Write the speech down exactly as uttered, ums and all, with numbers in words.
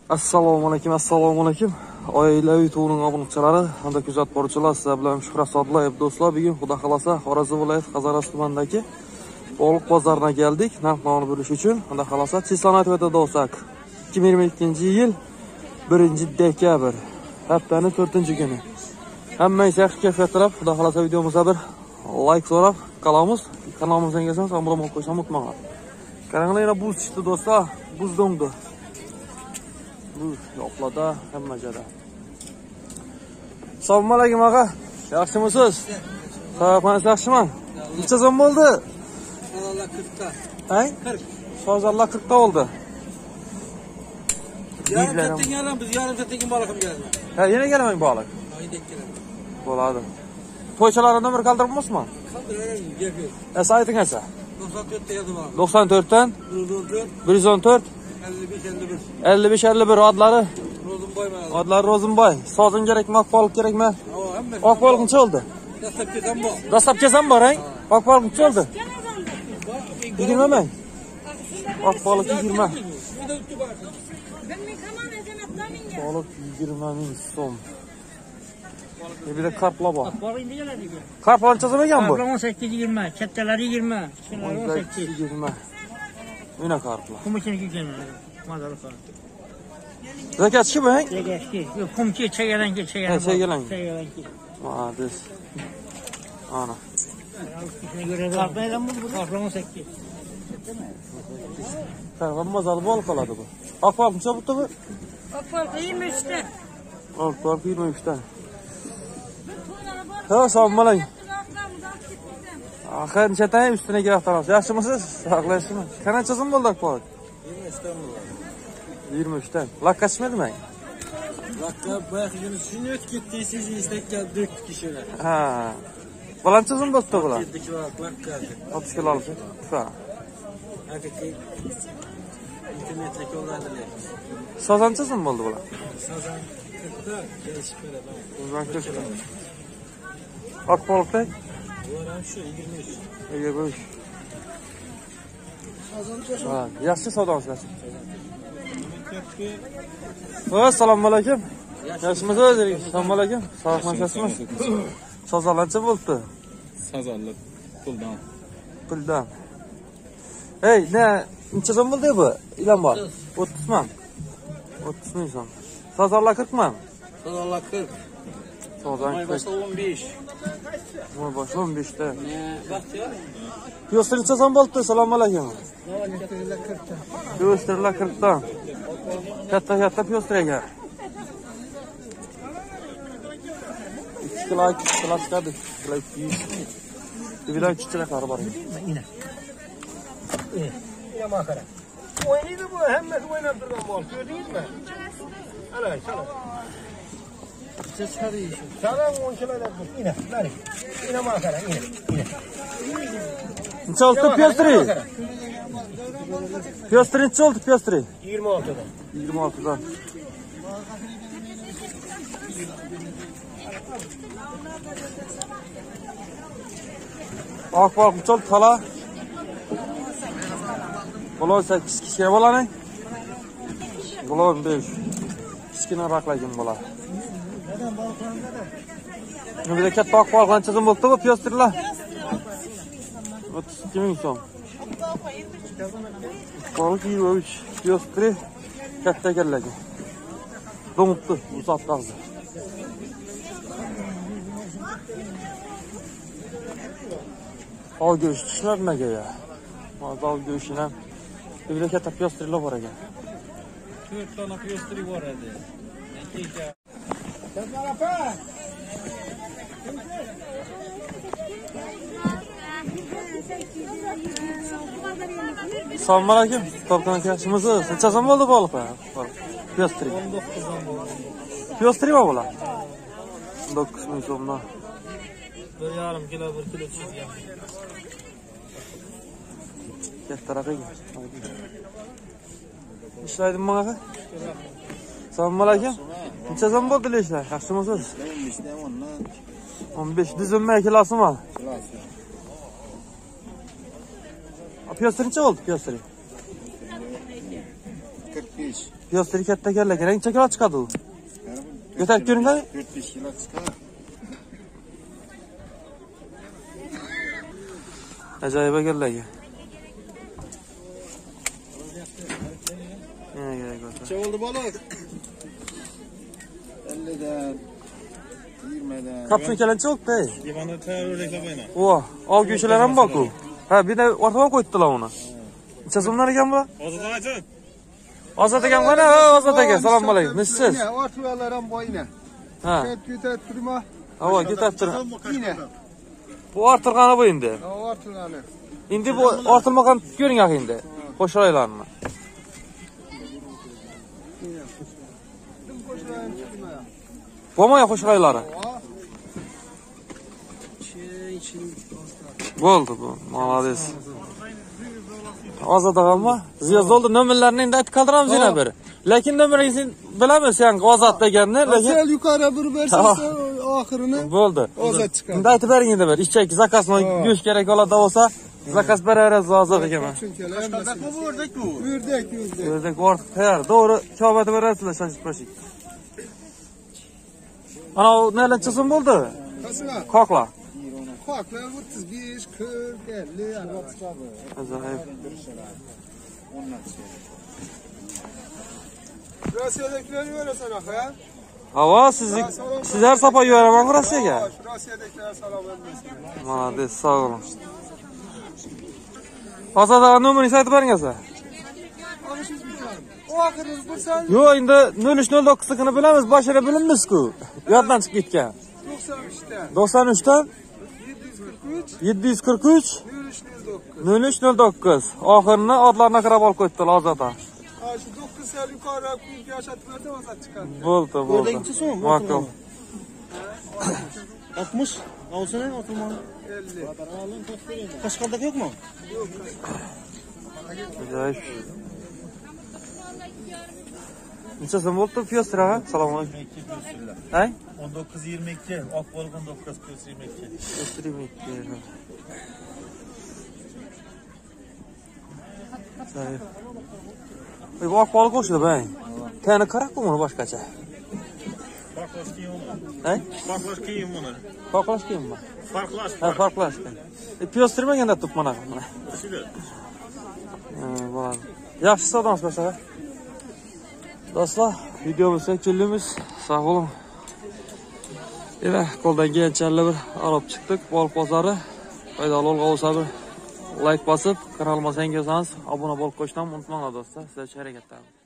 Assalomu alaykum, assalomu alaykum. Oilaviy to'g'rining obunachilari, hamda kuzatib boruvchilar, sizlar bilan Shuhrat Sodiqov do'stlar. Bugun Xudo xolasa Xorazm viloyati Qazaras tumanidagi Boliq bozoriga keldik. Narx-navoni bo'lish uchun. Xudo xolasa Chesanatvada bo'lsak, ikki ming yigirma ikkinchi yil birinchi dekabr, haftaning to'rtinchi kuni. Hammangiz yaxshi kayfiyatda, Xudo xolasa videomizga bir like so'rab qolamiz. Kanalimizga kelsangiz, obuna qo'yishni unutmang. Qaranglar, yana buz chiqdi do'stlar, buz do'ngdi. Bu yo'qlada hamma joyda. Assalomu alaykum aka. Yaxshimisiz? Sog'ligingiz yaxshimi? Necha so'm bo'ldi? Sozallar qirqta. Hay? qirq. Sozallar qirqta bo'ldi. Yarim soatdan yarim biz yarim soatdan keyin baliq olib kelamiz. Ha, yana kelamang baliq. Oyda kelamiz. Bo'ladi. To'ychalarni bir qoldiribmizmi? Qoldiramiz, gap yo'q. Esa ayting esa. to'qson to'rtta yazib bor. to'qson to'rtdan bir yuz o'n to'rt, bir yuz o'n to'rt, ellik besh ellik bir. ellik besh ellik bir odlari. Rozunboy mana. Odlari Rozunboy. Sozin kerakmi, oqboliq kerakmi? Ha, hamma. Oqboliq necha oldi? Dastlab kesam bor. Dastlab kesam bor, ha? Oqboliq necha oldi? yigirma ming. Oqboliq yigirma. Boliq yigirma ming so'm. Bir de karpla bor. Karp qancha so'm ekan bu? Karplar o'n sakkiz yigirma, kattalari yigirma, kichkinalari o'n sakkiz yigirma. Mana karplar. Qumchini ekan, mazali qora. Zakatchi bu, ha? Zakatchi. Yo'q, qumchi chagalanki, chagalan. Ha, chagalan. Chagalanki. Ma'lum. Ana. Karplar bu, karplar o'n sakkiz. Karplar mazali bol qoladi bu. Oqbol necha bo'pti bu? Oqbol yigirma uch ta. Oqbol yigirma uch ta. Ha, assalomu alaykum. Axir nechatay ustuna kiraftaramiz. Yaxshimisiz? Sog'lasizmi? Qancha so'm bo'ldi oqbol? yigirma uch ta bo'ldi. yigirma uch ta. Lakkachmidimi? Lakka boya kuni shuni o'tib ketdi, siz istakka dört kishilar. Ha. Balancha so'm bo'ldi bular? yetti kilo lakka. oltmish kilo olsa. Ha. Hakiki internetga yo'lladilar. Sozancha so'm bo'ldi bular? Sozan qirqta kelishib beradi. Sozan qirqta. Oqboliqda? Bular shu yigirma uch. yigirma uch. Ha, yaxshi savdosiz. Assalomu alaykum. Yaxshimisiz? Assalomu alaykum. Sog'ligingiz Sozanlarcha bo'ldi? Sozanlar puldan. Puldan. Hey, ne necha so'm bo'ldi bu? Ilan bor. o'ttiz ming. o'ttiz ming so'm. Sozanlar qirq ming. Sozanlar qirq. Sozan qirq. o'n besh. Moy boshqa o'n besh ta. Vaqt yo'q. Yo'qsa necha so'm bo'ldi? Assalomu alaykum. qirqta. Yo'qsa qirq ta. Katta katta piyostirga. ikki kilo ikki kilo chiqadi. Bir daha kichikroqlari bor. Ina. Eh, ina makara. O'ynaydi bu, hammasi o'ynab turgan bol. Ko'rdingizmi? Ana, sana. Chiqadi. Sana o'n kilolar bu. Ina, bari. Ina makara, ina, ina. Necha olti piyostri? Piyostri necha olti piyostri? yigirma olti dan. yigirma olti dan. Oqbol necha olti qala? Bo'lon sakkiz kichkina bo'lani? Bo'lon besh. Kichkina raqlagan bo'lar. Bu da katta oqbol qancha so'm bo'ldi bu piyostrlar? o'ttiz ikki ming so'm. Boliq yigirma uch. Piyostri katta kallaga. Do'ngibdi, uzat qazdi. Ol go'sht ishlar nimaga ya? Mazal go'shtini ham bir katta piyostrlar bor ekan. to'rt dona piyostri bor edi. Assalomu alaykum. Topgan yaxshimisiz? Necha so'm bo'ldi boliq? Piyostri. o'n to'qqiz dan bo'ldi. Piyostri mi bular? o'n to'qqiz ming so'mdan. bir yarim kilo bir kilo chizgan. Kattaroq ekan. Ishlaydimi aka? Assalomu alaykum. Necha so'm bo'ldi ishlar? Yaxshimisiz? o'n besh dizimma kilosimi? Kilosi. Piyostri necha oldu piyostri? qirq besh. Piyosteri katta ekan, lekin necha kilo chiqadi u? Ko'tarib ko'ring qani? to'rt besh kilo chiqadi. Ajoyib ekanlarga. Necha bo'ldi bola? ellik dan yigirma dan. Kapsın kelinchi oldu. Divanda tayyorlayla qo'yna. O, av go'shalar ham bor-ku. Ha, bir de ortaga qo'ydilar uni. Necha so'mlar ekan bu? Ozod aka. Ozod ekan mana, Ozod aka. Assalomu alaykum. Nechsiz? Ortalar ham boyina. Ha. Ko'tarib turma. Havo, ko'tarib tur. Yine. Bu ortilgani bu endi. Ortilgani. Endi bu ortilmagan ko'ring aka endi. Qo'shroylarni. Bo'lmay qo'shroylari. Bo'ldi bu. Молодец. Ozod og'ammi? Ziyoz oldi nomerlarini endi aytib qoldiramiz yana bir. Lekin nomeringizni bilamiz, sen Ozod deganni, lekin Sel yuqori bir bersangiz oxirini bo'ldi. Ozod chiqadi. Endi aytib bering endi bir. Ishchaki zakazmi go'sht kerak bo'ladi bo'lsa, zakaz beraverasiz Ozod akaman. Qanday bu o'rdak bu? O'rdak, o'rdak. O'rdak ortiq tayyor. To'g'ri, kavbatib berasizlar, shoshib qo'shing. Ana o necha so'm bo'ldi? Qasina. Qoqlar. Qoqlar o'ttiz besh, qirq, ellik chiqadi. Ajoyib. Rossiyadagilar yo'rasan aka. Havo, siz sizlar sapa yo'raman Rossiyaga. Rossiyadagilar salom bersin. Молодец, sağ olun. Ozod ağa nomeringizni aytib beringizlar. Oxirimiz bo'lsa Yo'q, endi nol uch nol to'qqiz ni bilamiz, boshida bilinmiz-ku. Yoddan chiqib ketgan. to'qson uch dan to'qson uchdan yetti yuz qirq uch nol uch nol to'qqiz. Oxirini odlarni qarab olib qo'ydilar Ozod ağa. shu to'qqiz sal yuqori quyga yashatib berdim, Ozod chiqadi. Bo'ldi, bo'ldi. Ma'qul. altmış. Alsana altmış. ellik. Kaşkaldaki yok mu? Ajoyib. Necha so'm bo'ldi piyostri ağa? Assalomu alaykum. Hay? on dokuz yirmi iki. Ok balık on dokuz yirmi iki. yigirma ikki. Ajoyib. Bu oq baliq o'shida bang. Tani qarab buni boshqacha. Farklash keyin uni. Hay? Farklash keyin buni. Farqlash kiyimmi? Farklash. Ha, farqlashgan. E, piyostirmaganda turib mana buni. Shida. Ha, bo'ladi. Yaxshi savdomiz boshqa. Do'stlar, videomizga keldik. Sog' bo'ling. Eva, qo'ldan kelgancha bir olib chiqdik. Boliq bozori. Foydali bo'lsa bir like bosib, kanalimizga yangi bo'lsangiz obuna bo'lib qo'yishni unutmanglar do'stlar. Sizlarga harakat qilaman.